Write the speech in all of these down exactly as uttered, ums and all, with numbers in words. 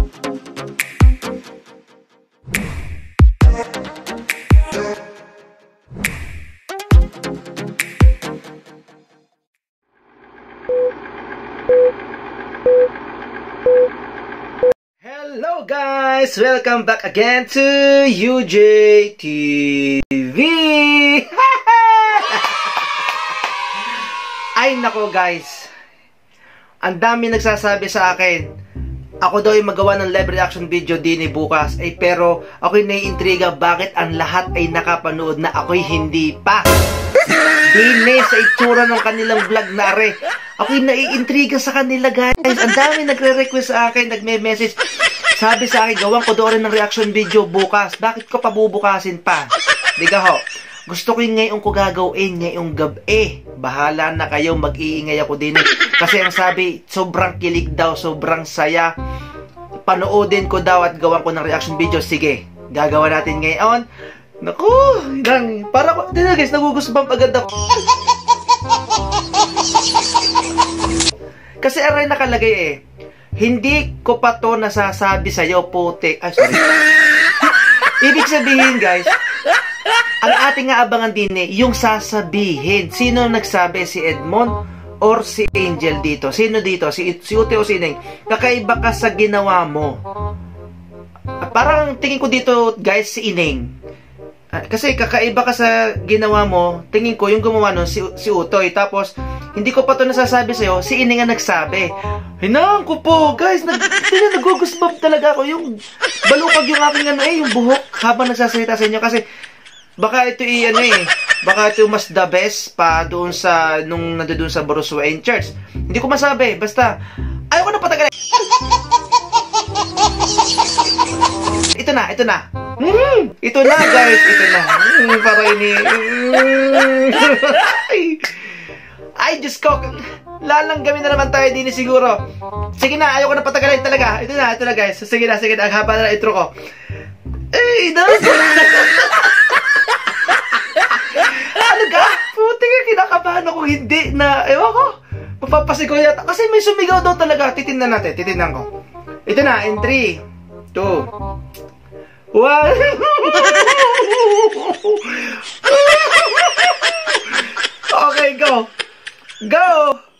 Hello guys! Welcome back again to ujayTV! Ay nako guys, ang dami nagsasabi sa akin, ako daw ay magawa ng live reaction video din eh bukas, ay pero ako'y naiintriga bakit ang lahat ay nakapanood na ako'y hindi pa. Dine sa itsura ng kanilang vlog na are, ako'y naiintriga sa kanila guys. Ang dami nagre-request sa akin, nagme-message. Sabi sa akin, gawan ko doon rin ng reaction video bukas. Bakit ko pabubukasin pa? Diga ho, gusto ko yung ngayon ko gagawin, ngayong gabi. Bahala na kayo, mag-iingay ako din eh. Kasi ang sabi, sobrang kilig daw, sobrang saya. Panoodin ko daw at gawan ko ng reaction video. Sige, gagawa natin ngayon. Naku, lang, para ko, din na guys, nagugusbang agad ako. Kasi aray nakalagay eh, hindi ko pa to nasasabi sa'yo, putik. Ay, sorry. Ibig sabihin, guys, ang ating aabangan din eh, yung sasabihin. Sino nagsabi? Si Edmon or si Angel dito? Sino dito? Si, si Ute o si Ineng? Kakaiba ka sa ginawa mo. Parang tingin ko dito, guys, si Ineng. Kasi kakaiba ka sa ginawa mo, tingin ko yung gumawa nun, si, si Utoy. Tapos, hindi ko pa ito nasasabi sa'yo, si Ineng ang nagsabi. Hinang ko po, guys, nag, nagugusbab talaga ako. Yung balukag yung aking ano eh, yung buhok habang nagsasalita sa inyo. Kasi, baka ito i ano eh, baka ito mas the best pa doon sa, nung nandoon sa Boroswain Church. Hindi ko masabi, basta, ayaw ko na patagalin. Ito na, ito na. Mm, ito na guys, ito na. Mm, para ini. Mm. Ay, Diyos ko. Lalanggamin na naman tayo din siguro. Sige na, ayaw ko na patagalin talaga. Ito na, ito na guys. Sige na, sige na. Ang haba na intro ko. Ay, no. Ano ka? Puti ka, kinakabahan ako. Hindi na, ewan ko. Mapapasigaw yata. Kasi may sumigaw daw talaga. Titinnan natin, titinnan ko. Ito na, in three, two, one. Okay, go. Go!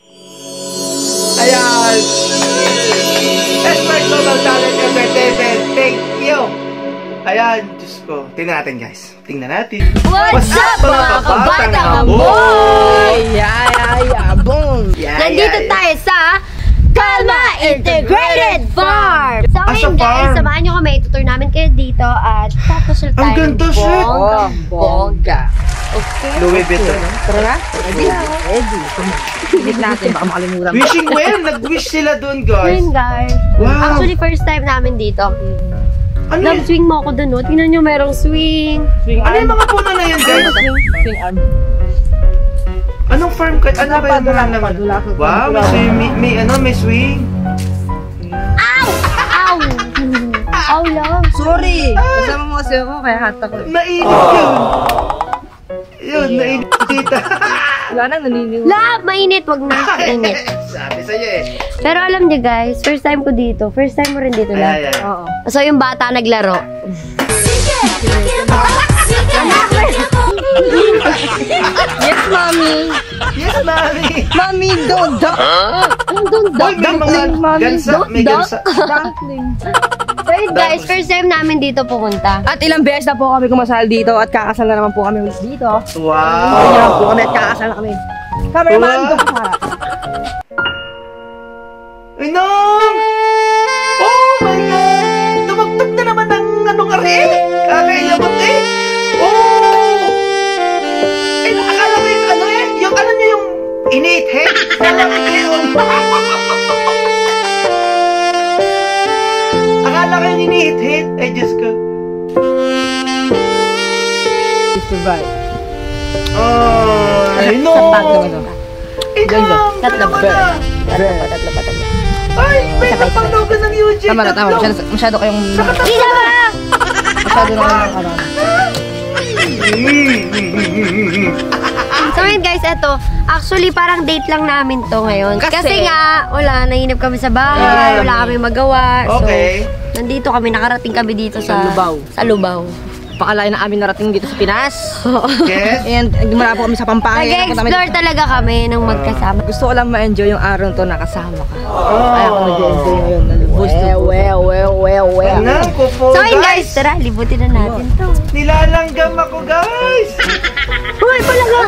Ayan. Expert Global Talent Entertainment. Thank you. Ayan, Diyos ko. Tingnan natin, guys. Tingnan natin. What's, What's up, mga kabatang amboy? Yeah, yeah, yeah, boom. Yeah, Nandito yeah, tayo yeah. sa Kalma Integrated Farm. So ngayon guys, samahan nyo kami, tutur namin kayo dito at tapos tayo. Ang ganda shit! Oh, bongga. Okay. Louis Vuitton. Tara na? Ready? Ready. Pilit natin, baka makalimutan. Wishing well, nag-wish sila doon guys. Yun guys. Wow. Actually, first time namin dito. Ano Love, swing mo ako doon, no? Tingnan nyo, merong swing. Swing ano yung mga puno na yan guys? Swing arm. Anong farm ka? Ano ba yung mga naman? Wow, may swing, may, may ano, may swing. Ow! Ow! Ow lang. Sorry! Kasama mo kasi ako, kaya hatak ko. Mainit yun. Yun, mainit dito. Wala nang naniniwala. La, mainit, wag na. Mainit. Sabi sa'yo eh. Pero alam niyo guys, first time ko dito. First time mo rin dito na. Ay, ay, ay. Oo. So yung bata naglaro. Yes, mommy. Yes, mami. Mommy, dodo. Ang dondo. Hoy, may mga gansa. May gansa. Dumpling. So yun guys, first time namin dito pumunta. At ilang beses na po kami kumasal dito at kakasal na naman po kami ulit dito. Wow. Kaya naman po kami at kakasal na kami. Cameraman, Wow. go sa harap. Inong! Oh my God! Tumagtog na naman ng anong ari? Kakailamot eh! Oh! Eh, akala ko yung ano eh? Yung ano niya yung init head? Akala ko yun. Akala ko yung init head? Ay, Diyos ko. Survive. Oh, ay, no! Inong! Tatlo ba? Tatlo ba? Tatlo ba? Tatlo ba? Ay, may napanglogan ng U J. Tama na, tama. Masyado, masyado kayong... Hindi ba? Masyado na kayong... So yun guys, eto. Actually, parang date lang namin to ngayon. Kasi, Kasi nga, wala, nahinap kami sa bahay. Wala kami magawa. Okay. So, nandito kami, nakarating kami dito sa, Sa Lubao. Sa Lubao. Pakalain na amin narating dito sa Pinas. Yes. And dumala po kami sa Pampanga. Nag-explore talaga kami ng magkasama. Gusto ko lang ma-enjoy yung araw to nakasama ka. Oh. Kaya ako nag-enjoy ngayon. Nalubos to. Well, well, well, well. Ano po, So yun guys? guys, tara, libutin na natin to. Nilalanggam ako, guys. Uy, palaka!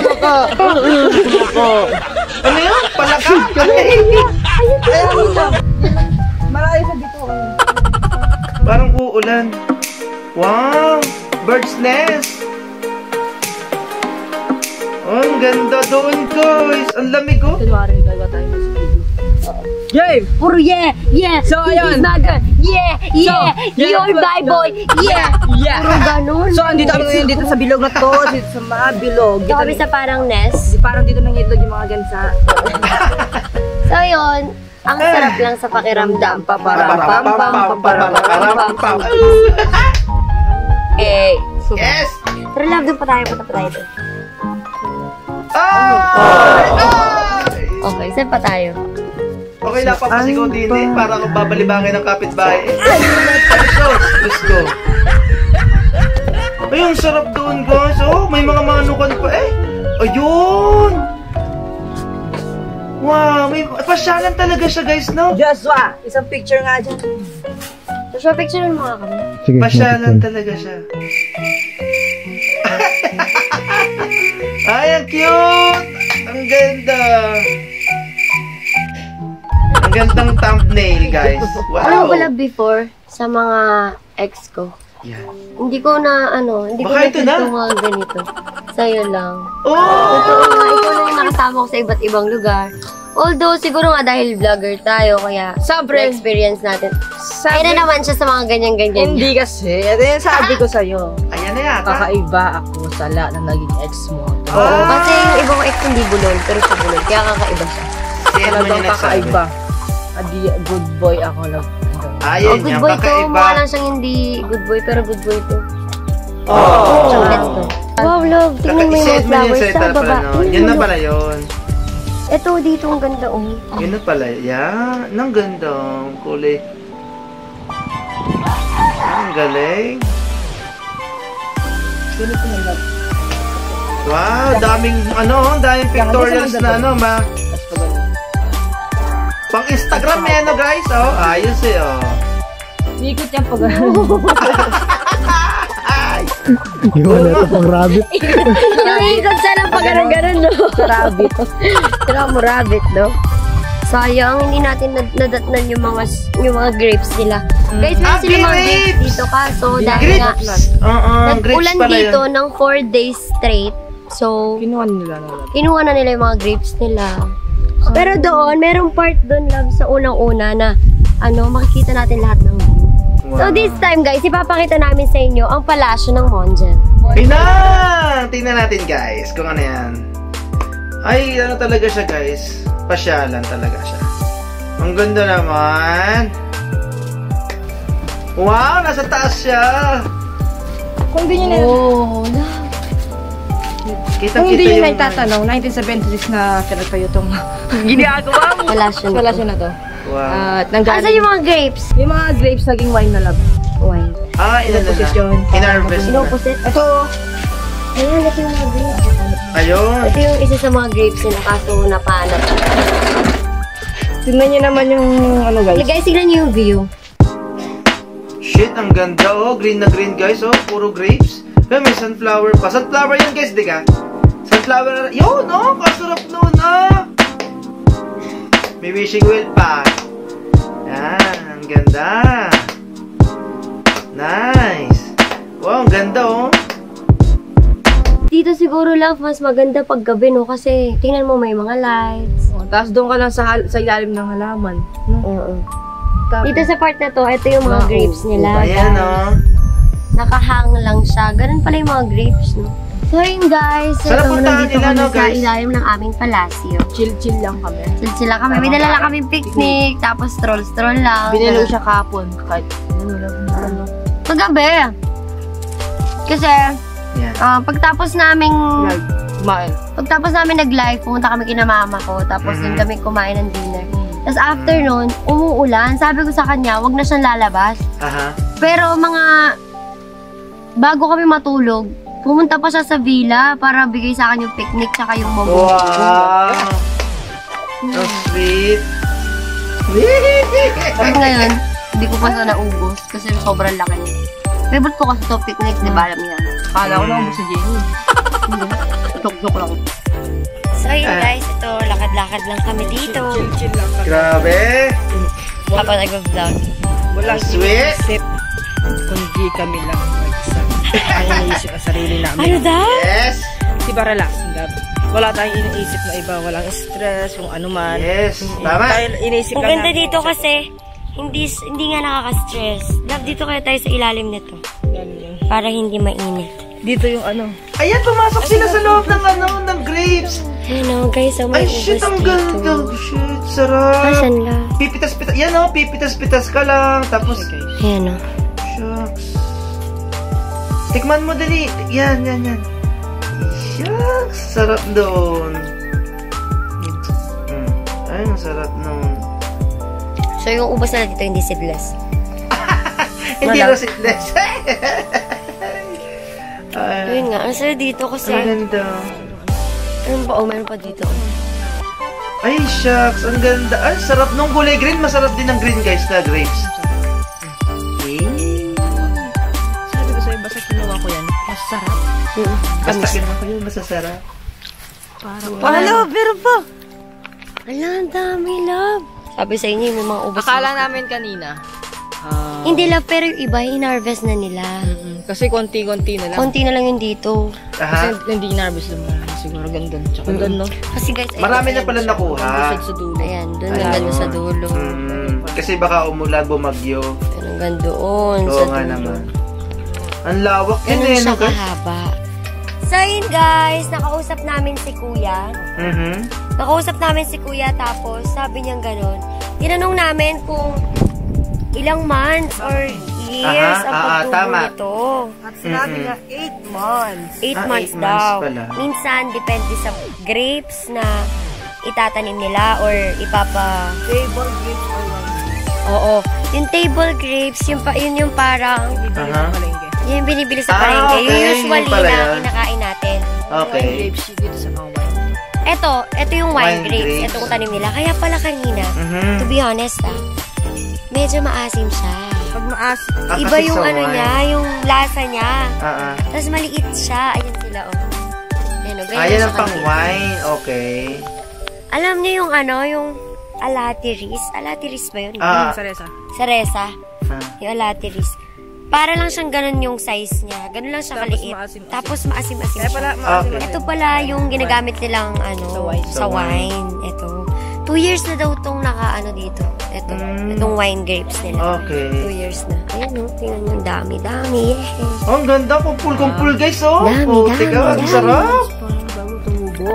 Ano yun? Palaka? Malayo sa dito. Parang uulan. Wow! Bird's nest! Oh, ang ganda doon, guys! Ang lamig, oh! Kunwari, gagawa tayo sa studio. Yay! Puro yeah, yeah, So, this ayun. is not good. Yeah, yeah, yeah, you're but- my boy. Yeah! Yeah! Puro ganun. So, andito kami ngayon dito sa bilog na to. Dito sa mga bilog. Dito kami sa parang nest. Parang dito nang itlog yung mga gansa. So yun, ang sarap lang sa pakiramdam. Paparapam-pam-pam-pam-pam-pam. Eh, Yes! pero love, doon pa tayo, punta pa tayo doon. Ay! Okay, saan pa tayo? Okay lang, papasigaw din eh. Para akong babalibangin ng kapitbahay. Let's go! Let's go! Ay, ang sarap doon, guys. Oh, may mga manukan pa eh. Ayun! Wow, may pasyalan talaga siya, guys, no? Joshua, isang picture nga dyan. So, show picture mo nga kami. Pasyalan talaga siya. Ay, ang cute! Ang ganda! Ang gandang thumbnail, guys. Alam Wow! ko lang before, sa mga ex ko, Yan. hindi ko na, ano, hindi ko Baka ito na? na mga ganito. Sa'yo lang. Oh! Totoo nga, ikaw lang yung nakasama ko sa iba't ibang lugar. Although, siguro nga dahil vlogger tayo, kaya Sabre. na-experience natin. Sabi, Ayun na naman siya sa mga ganyan-ganyan. Hindi kasi. Ito yung sabi ko sa'yo. Ayan na yata. Kakaiba ako sa lahat na naging ex mo. Oo, kasi yung ibang ex hindi bulol, pero siya bulol. Kaya kakaiba siya. Si Edmon Talagang yung nagsabi. kakaiba. Adi, good boy ako lang. Ayun Oh, good yan, boy to. kakaiba. Mukha lang siyang hindi good boy, pero good boy to. Oh! Let's go. Wow, love. Tingnan mo yung Si mga Edmon flowers yung sa pala, baba. no? Tingnan Yun mo, na love. pala yun. Ito, dito ang ganda, oh. Yun na pala. Yan. Ang ganda. Ang kulay. Ang galing. Wow, daming ano, daming pictorials na ano, ma. Pang Instagram eh, ano guys? Oh, ayos eh, oh. Ikot yan pag Iwan na ito pang rabbit. Nangikot siya ng pag-ganon-ganon, no? rabbit. Tira mo rabbit, no? Sayang, hindi natin nad nadatnan yung mga yung mga grapes nila. Guys, meron Ah, sila mga grapes! grapes dito kaso dahil nga Grapes! Oo, grapes nag-ulan pala dito yun. ng four days straight. So, Kinuha nila na lang. kinuha na nila yung mga grapes nila. Pero doon, merong part doon, love, sa unang-una na ano, makikita natin lahat ng view. So Wow. this time, guys, ipapakita namin sa inyo ang palasyo ng Mongel. Tingnan! Tingnan natin guys kung ano yan. Ay, ano talaga siya guys. Pasyalan talaga siya. Ang ganda naman. Wow, nasa taas siya. Kung di nyo na, Oh, love. Kita-kita kung di nyo yung... na itatanong, nineteen seventy-six na pinagpayo itong ginagawa mo. Palasyo na. Palasyo na to. Wow. At Asan nanggaling yung mga grapes? yung mga grapes naging wine na love. Wine. Ah, ilan na Posisyon. na? In-harvest na. Sinupusit. Ito, Ayan, ito yung mga grapes. Ayun. Ito yung isa sa mga grapes nila kaso napanap. tingnan nyo naman yung ano guys. Hey guys, tignan nyo yung view. Shit, ang ganda oh. Green na green guys oh. Puro grapes. Pero may sunflower pa. Sunflower yan guys, di ka? Sunflower. Yun oh. Kasarap nun ah. May wishing well pa. Yan. Ang ganda. Nice. Wow, ang ganda oh. Dito siguro love, mas maganda pag gabi, no? Kasi tingnan mo may mga lights. Oh, tapos doon ka lang sa, hal- sa ilalim ng halaman. No? Oo. Tapos, Dito sa part na to, ito yung mga Wow. grapes nila. Ayan oh. Nakahang lang siya. Ganun pala yung mga grapes, no? So yun guys, Saan ito, napuntahan nandito nila, kami no, sa guys? ilalim ng aming palasyo. chill-chill lang kami. Chill sila kami. May dala lang kaming picnic, tapos stroll-stroll lang. Binilo siya kapon. Kahit, ano lang, ano. Paggabi. Kasi, Yan. ah, pagtapos naming Like, kumain. pagtapos namin nag-live, pumunta kami kina mama ko. Tapos Mhm. dun kami kumain ng dinner. Tapos after nun, umuulan. Sabi ko sa kanya, wag na siyang lalabas. Aha. Pero mga, bago kami matulog, pumunta pa siya sa villa para bigay sa akin yung picnic tsaka yung momo. Wow! So sweet. Tapos ngayon, hindi ko pa siya naubos kasi sobrang laki niya. Favorite ko kasi ito picnic, di ba alam niya? Kala ko lang ubos si Jenny. Tok-tok lang. So yun guys, ito, lakad-lakad lang kami dito. Chill-chill lang kami. Grabe! Tapos nag-vlog. Walang Sweet. iniisip. Kundi kami lang mag-isa. Ang iniisip ang sarili namin. Ano daw? Yes! Di ba relax? Wala tayong iniisip na iba. Walang stress, kung ano man. Yes! Tama! Dahil iniisip Ang lang ganda namin. dito kasi, hindi hindi nga nakaka-stress. Love, dito kaya tayo sa ilalim nito. Yan, yan. Para hindi mainit. Dito yung ano. Ayan, pumasok sila sa loob ng ano, ng grapes. Ano guys, so may Ay, shit, ubos ang dito. ganda. Shit, sarap. Asan lang? Pipitas-pitas. Yan o, pipitas-pitas ka lang. Tapos, Ayan o. shucks. Tikman mo dali. Yan, yan, yan. Shucks, sarap doon. Mm. Ay, ang sarap noon. So yung ubos na dito hindi seedless. Hindi Wala. rosetless. Ay, Ayun nga, ang sarap dito kasi. ang ganda. Ano pa? Oh, meron pa dito. Ay, shucks, ang ganda. Ay, sarap nung kulay green. Masarap din ang green, guys, na grapes. Okay. Sabi ko sa'yo, basta kinuha ko yan. Masarap. Mm. Basta kinuha ko yun, masasarap. Hello, pero pa. Ala, ang dami, love. Sabi sa inyo, may mga ubos. Akala namin kanina. ah, Hindi, love, pero yung iba, in-harvest na nila. mm-mm. Kasi konti-konti na lang. Konti na lang yung dito. Kasi Aha. hindi in-harvest lang. Siguro ganun. Tsaka doon, no? Kasi guys, ayun, Marami na ayan. pala nakuha. Busog sa dulo. Ayan, doon Ayan. ang ganda sa dulo. Mm, kasi baka umulan, bumagyo. Ayan, ang ganda doon sa Oo nga dulo. naman. Ang lawak yun Ganun eh, no, siya guys? kahaba. So yun guys, nakausap namin si Kuya. Mhm. Nakausap namin si Kuya tapos sabi niya gano'n. Tinanong namin kung ilang months or years Aha, ang ah, pagtubo tama. nito. At sinabi Mm-mm. nga, eight months. Eight Ah, months eight daw. months pala. Minsan, depende sa grapes na itatanim nila or ipapa... Table grapes or wine. Oo. Yung table grapes, yung, pa, yun yung parang... Bibili Aha. sa palengke. Yung binibili sa Ah, palengke. okay. Yung usually Yun pala na yun. kinakain natin. Okay. Wine grapes dito sa mga wine. Eto, eto yung wine, Wine grapes. grapes. Eto yung tanim nila. Kaya pala kanina, Mhm. to be honest ah, medyo maasim siya. Pag maas, Ah, Iba kasi yung sa ano wine. niya, yung lasa niya. Ah, ah. Tapos maliit siya. Ayan sila, oh. Ayan, oh. Ganyan Ayan siya ang pang kaliit. wine. Okay. Alam niyo yung ano, yung alatiris. Alatiris ba yun? Ah. saresa. Saresa. Ah. Yung alatiris. Para lang siyang ganun yung size niya. Ganun lang siya Tapos kaliit. maasim-asim. Tapos maasim-asim Kaya siya. pala, maasim Okay. Ito pala yung ginagamit nilang ano, Sa wine. sa Sa wine. Ito. Two years na daw itong naka-ano dito. Ito. Mm. Itong wine grapes nila. Okay. Two years na. Ayan o. Tingnan nyo. Dami, dami. Yeah. Oh, ang ganda. Kumpul-kumpul, guys, oh. Dami, Oh, dami, teka, ang dami. sarap. Parang bago tumubo.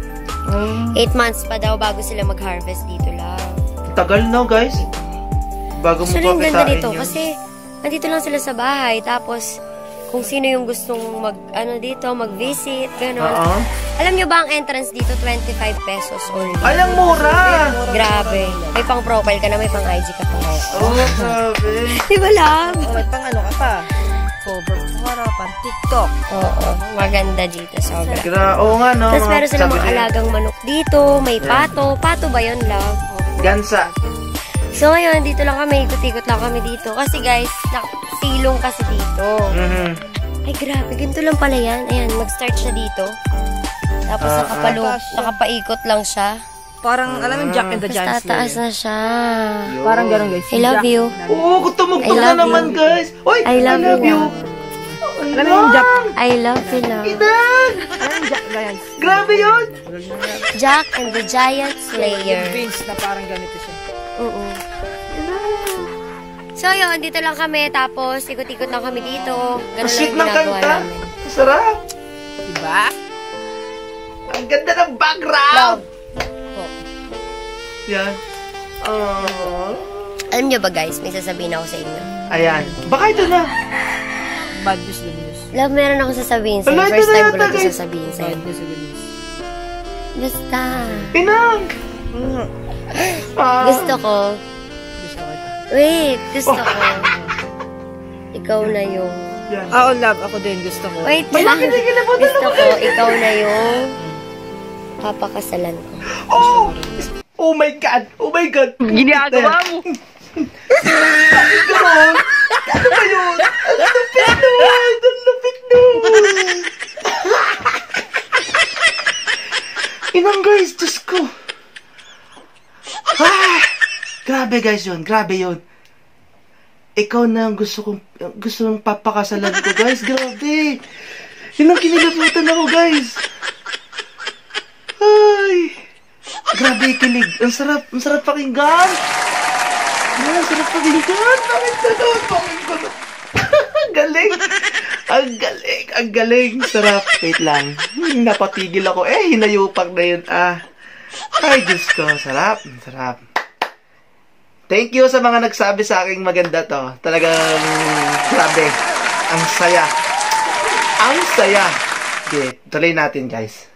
Oh, Eight months pa daw bago sila mag-harvest dito lang. tagal no, guys. Bago mo So, pa yung ganda kitain nito yun. kasi nandito lang sila sa bahay. Tapos, kung sino yung gustong mag, ano dito, mag-visit, gano'n. Oo. Alam nyo ba ang entrance dito, twenty-five pesos only? Ay, ang mura. Grabe. May pang profile ka na, may pang I G ka pa. Oh, grabe. Di ba, love? Oh, may pang ano ka pa. Cover para pang TikTok. Oo. Maganda dito, sobra. Gra Oo nga, no. Tapos meron silang mga Sabi niya, alagang manok dito. May pato. Pato ba yun, love? Gansa. So, ngayon, dito lang kami. Ikot-ikot lang kami dito. Kasi, guys, silong kasi dito. Mhm. Ay, grabe. Ganito lang pala yan. Ayan, mag-start siya dito. Tapos, Ah, nakapalo, ah. nakapaikot lang siya. Parang, alam mo, Jack and the Tapos, Giant tataas Slayer. na siya. Parang ganun, guys. I love Jack. you. Oo, oh, tumugtog I na love naman, you. guys. Oy, I love you, you. love. Alam mo yung Jack. I love you, love. Idan! Alam mo yung Jack Giant. Grabe yun. Jack and the Giant Slayer. Vince na parang ganito siya. Oo. So, yun, dito lang kami. Tapos, ikot-ikot lang kami dito. Ganun Ang lang sweet yung ng ginagawa kanta. namin. Sarap. Diba? Ang ganda ng background. Oh. Yan. Oh. Alam niyo ba, guys, may sasabihin ako sa inyo. Ayan. Baka ito na. Bad news, good news. Love, meron ako sasabihin sa'yo. Wala, ito First na time ko yata, lang ito guys. sasabihin sa'yo. Bad news, good news. Basta. Pinang! Ah. Gusto ko. Gusto ko ito. Wait, gusto ko. Ikaw na yung... Ah, oh, love. Ako din. Gusto ko. Wait lang. Gusto ko, ikaw na yung papakasalan ko. Oh! Oh my God! Oh my God! Ginagawa mo! Bakit gano'n? Ano ba yun? Ang lupit nun! Ang lupit nun! Inang guys, Diyos ko! Ah! Grabe guys yun, grabe yun. Ikaw na ang gusto kong, gusto ng papakasalan ko guys, grabe. Yun ang kinilabutan ako guys. Ay! Grabe kilig, ang sarap, ang sarap pakinggan. Ay, ang sarap pakinggan, bakit gano'n, bakit gano'n? Ang galing, ang galing, ang galing. Sarap, wait lang. Napatigil ako, eh, hinayupak na yun, ah. Ay, Diyos ko, sarap, sarap. Thank you sa mga nagsabi sa aking maganda to. Talagang, grabe. Ang saya. Ang saya. Okay, tuloy natin, guys.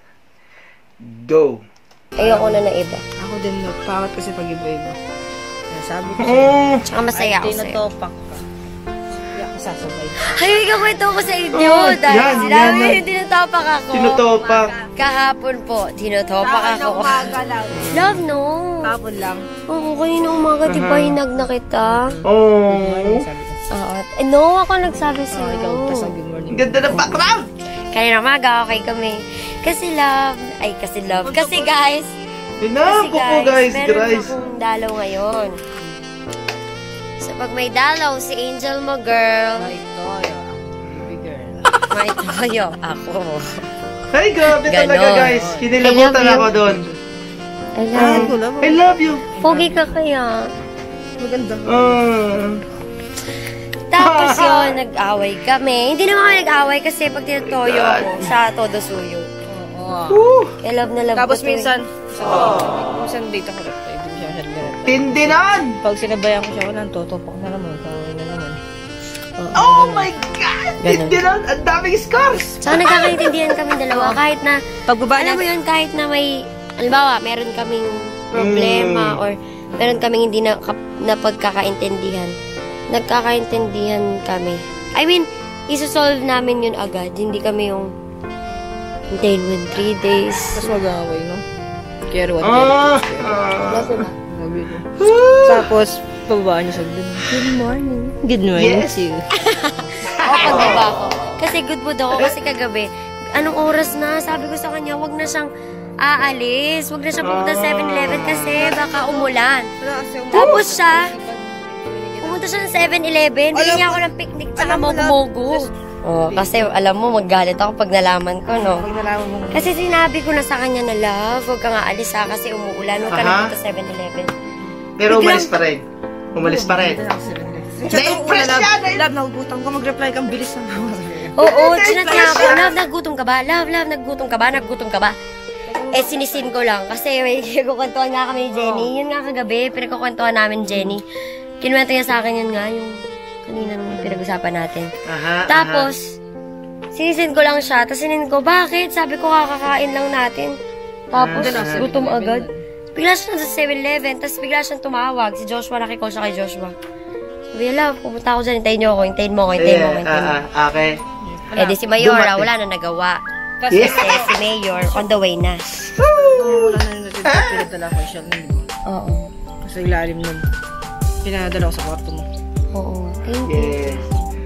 Go. Ayoko na na iba. Ako din, no. Pawat kasi pag-iba-iba. Sabi ko Mm. Tsaka masaya ako sa'yo. tinatopak ka. Hindi ako sasabay. Ay, ikakwento ko sa inyo. Oh, dahil yan, sinabi yan, yung tinutopak ako. Tinutopak. Kahapon po, tinutopak ako. Love, no. Kapon lang. Oo, kanina umaga, di ba hinag na kita? Oh. Sabi ko. Oo. Eh, no, ako nagsabi Oh, sa'yo. ikaw, tas ang good morning. Ganda ng background. Kanina umaga, okay kami. Kasi love, ay kasi love. Kasi guys, Ina, kasi po guys, meron guys. akong dalaw ngayon. So, pag may dalaw, si Angel mo, girl. Ay, Toyo. Baby girl. May toyo, ako. Ay, grabe talaga Ganon. guys. Kinilabutan I love you. ako doon. I love you. I love you. Pogi ka kaya. Maganda. Ah. Tapos yun, nag-away kami. Hindi naman kami nag-away kasi pag tinutoyo God. ko, sa todo suyo. Oo. Woo. I love na love Tapos ko to eh. minsan, sa minsan date ako reply, hindi siya siya reply. Tindinan. Pag sinabayan ko siya, wala, totopak na naman, kawin na naman. Oh my God. Ganun. Tindinan. Ang daming scars. Saka nagkakaintindihan kami dalawa. Kahit na, Pagbaba alam mo yun, kahit na may, halimbawa, meron kaming problema Mm. or meron kaming hindi na, na pagkakaintindihan. Nagkakaintindihan kami. I mean, isosolve namin yun agad. Hindi kami yung hintayin mo in three days. Tapos mag-away, no? Care what, Ah. care Ah. Love mo ba? what. Tapos, pababa niya sa good, good morning. Good morning Yes. to you. Oo, pagbaba ko. Kasi good mood ako kasi kagabi. Anong oras na? Sabi ko sa kanya, wag na siyang aalis. Wag na siyang pumunta sa seven eleven kasi baka umulan. Tapos siya, pumunta siya ng seven eleven. Bili niya ako ng picnic tsaka mogo-mogo. Oh, kasi alam mo, maggalit ako pag nalaman ko, no? Pag nalaman mo, Kasi sinabi ko na sa kanya na, love, huwag ka nga alis ha kasi umuulan. Huwag ka Aha. na pumunta seven eleven. Pero umalis pa rin. Umalis pa rin. Na-impress siya. na- Love, nagugutom ka, mag-reply kang bilis na naman. Oo, chinat niya ako. Love, nagutom ka ba? Love, love, nagutom ka ba? Nagutom ka ba? Eh, sinisin ko lang. Kasi may pinagkukwentuhan nga kami ni Jenny. Yun nga kagabi, pinagkukwentuhan namin Jenny. Kinuwento niya sa akin yun nga, yung kanina nung pinag-usapan natin. Aha, Tapos, sinisin ko lang siya. Tapos sinin ko, bakit? Sabi ko, kakakain lang natin. Tapos, Ah, gutom agad. Bigla siya sa seven eleven. Tapos bigla siyang tumawag. Si Joshua, nakikall siya kay Joshua. Sabi niya, love, pumunta ako dyan. Hintayin niyo ako. Hintayin mo ako. Hintayin mo ako. Eh, Hintayin mo. ah, ah, okay. Eh, di si Mayora, Dumating. wala na nagawa. Kasi, Yeah. Kasi si Mayor, on the way na. wala na yung natitip, pinadala ko siya. Oo. Kasi ilalim nun. Pinadala ko sa kwarto mo. Oo. Thank you. Yes.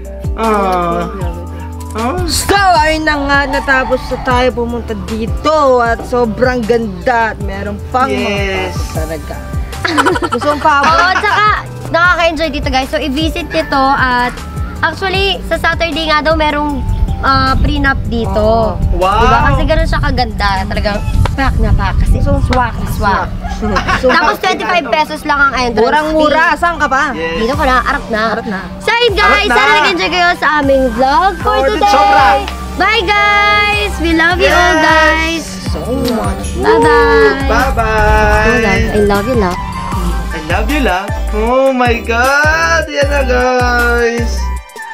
Ah. Ah. So, ayun na nga, natapos na tayo pumunta dito at sobrang ganda at meron pang Yes. mga talaga. Gusto mong pa Oo, tsaka nakaka-enjoy dito guys. So, i-visit nito at actually, sa Saturday nga daw merong ah, prenup dito. Wow. Diba? Kasi ganun siya kaganda. Talagang pack na pack. Kasi swak na swak. Tapos twenty-five pesos lang ang entrance murang-mura, fee. saan ka pa? Yes. Dito ka na, arap na. Arap na. So yun guys, Arap na. sana nag-enjoy kayo sa aming vlog for For today. sobra. Bye guys! We love you all Yes. guys! So much. Bye-bye! Bye-bye. I love you, love. I love you, love. Oh my God! Yan na, guys.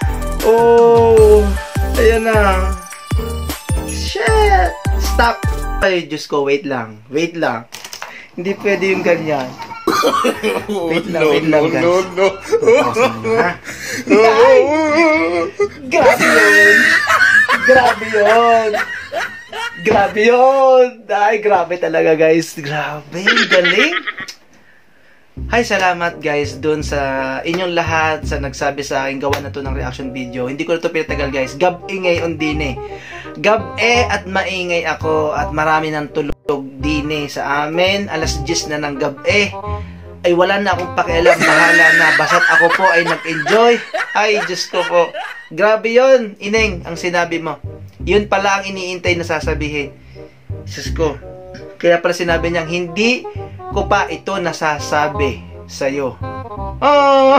Oh. Ayan na. Shit. Stop. Ay, Diyos ko, wait lang. Wait lang. Hindi pwede yung ganyan. Wait lang, wait lang, guys. No, no, no. Ay! Grabe yun! Grabe yun! Grabe yun! Ay, grabe talaga, guys. Grabe, galing. Hi, salamat guys dun sa inyong lahat sa nagsabi sa akin gawa na to ng reaction video. Hindi ko na to pinatagal guys. Gab-e ngayon din eh. Gab-e at maingay ako at marami ng tulog din eh sa amin. Alas diyes na ng gab-e. Ay wala na akong pakialam. Bahala na. Basta't ako po ay nag-enjoy. Ay, Diyos ko po. Grabe yun, Ineng, ang sinabi mo. Yun pala ang iniintay na sasabihin. Diyos ko. Kaya pala sinabi niyang hindi ko pa ito nasasabi sa'yo. Oh!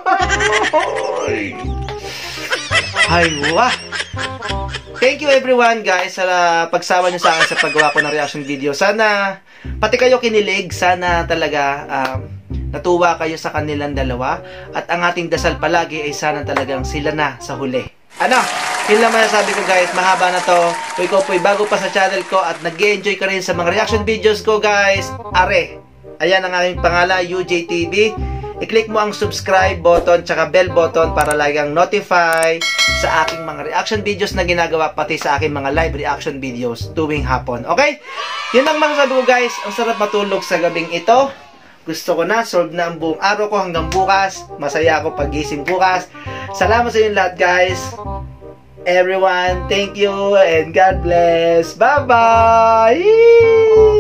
Ay, wah! Thank you everyone guys sa pagsama niyo sa akin sa paggawa ko ng reaction video. Sana pati kayo kinilig. Sana talaga um, natuwa kayo sa kanilang dalawa. At ang ating dasal palagi ay sana talagang sila na sa huli. Ano? Yun lang masasabi ko guys. Mahaba na to. Kung ikaw po'y bago pa sa channel ko at nag-enjoy ka rin sa mga reaction videos ko guys. Are! Ayan ang aking pangalan, ujayTV. I-click mo ang subscribe button tsaka bell button para lagang notify sa aking mga reaction videos na ginagawa pati sa aking mga live reaction videos tuwing hapon. Okay? Yun ang masasabi ko guys. Ang sarap matulog sa gabing ito. Gusto ko na. Solve na ang buong araw ko hanggang bukas. Masaya ako pagising bukas. Salamat sa inyo lahat guys. Everyone, thank you and God bless. Bye-bye!